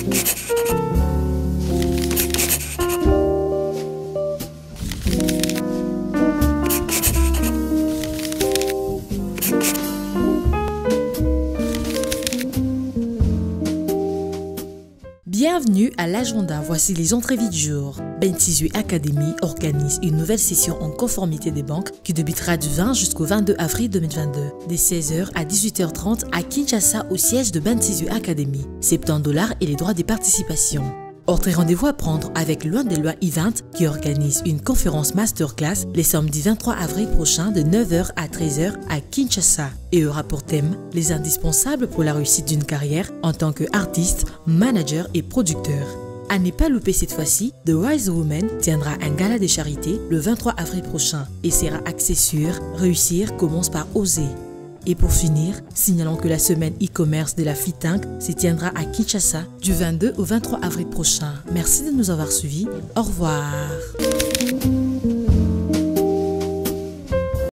Bienvenue à l'agenda, voici les entrées du jour. Bentizue Academy organise une nouvelle session en conformité des banques qui débutera du 20 jusqu'au 22 avril 2022, de 16h à 18h30 à Kinshasa au siège de Bentizue Academy. 70 $ et les droits de participation. Autre rendez-vous à prendre avec Loin des Lois Event qui organise une conférence masterclass les samedis 23 avril prochain de 9h à 13h à Kinshasa et aura pour thème les indispensables pour la réussite d'une carrière en tant qu'artiste, manager et producteur. À ne pas louper cette fois-ci, The Wise Woman tiendra un gala de charité le 23 avril prochain et sera axé sur « Réussir commence par oser ». Et pour finir, signalons que la semaine e-commerce de la FITINC se tiendra à Kinshasa du 22 au 23 avril prochain. Merci de nous avoir suivis. Au revoir.